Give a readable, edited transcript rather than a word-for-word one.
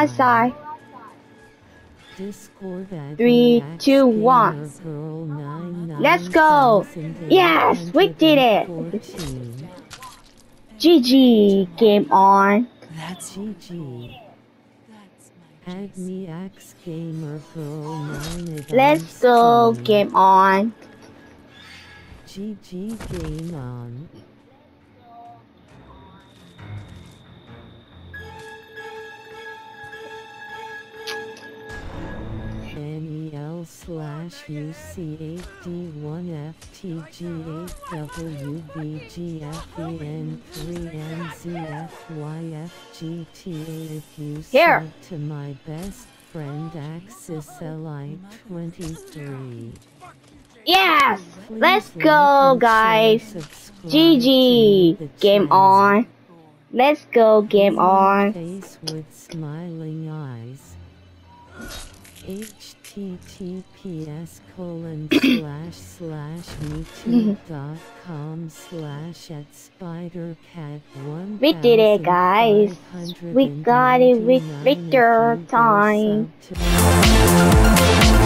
outside. Discord at 3, 2, 1. Let's go! Yes, we did it! GG, game on. That's GG. Add me X Gamer Girl 9. Let's go, game on. GG, game on. NEL/UC81FTG8WVGFEN3NZFYFGTA if you Here. sub to my best friend Axis Li23. Yes! Let's go, guys. GG, game on. Let's go, game on. Face with smiling eyes. https://youtube.com/@spidercat1. We did it, guys. We got it with Victor time.